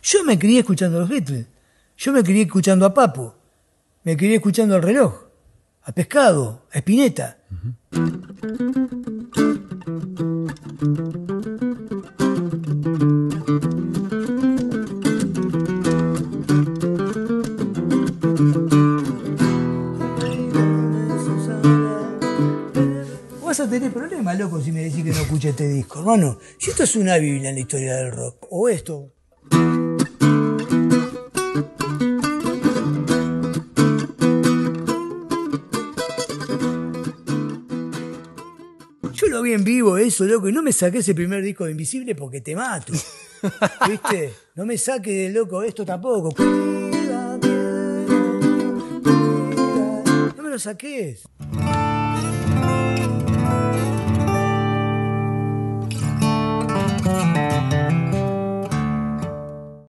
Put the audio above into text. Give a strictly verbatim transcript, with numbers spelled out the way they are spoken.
Yo me crié escuchando a los Beatles. Yo me crié escuchando a Papo. Me crié escuchando al Reloj, a Pescado, a Spinetta. Uh-huh. Vas a tener problemas, loco, si me decís que no escucha este disco, hermano. Si esto es una biblia en la historia del rock, o esto... Yo lo vi en vivo eso, loco, y no me saqué ese primer disco de Invisible porque te mato. ¿Viste? No me saque, loco, esto tampoco. No me lo saques.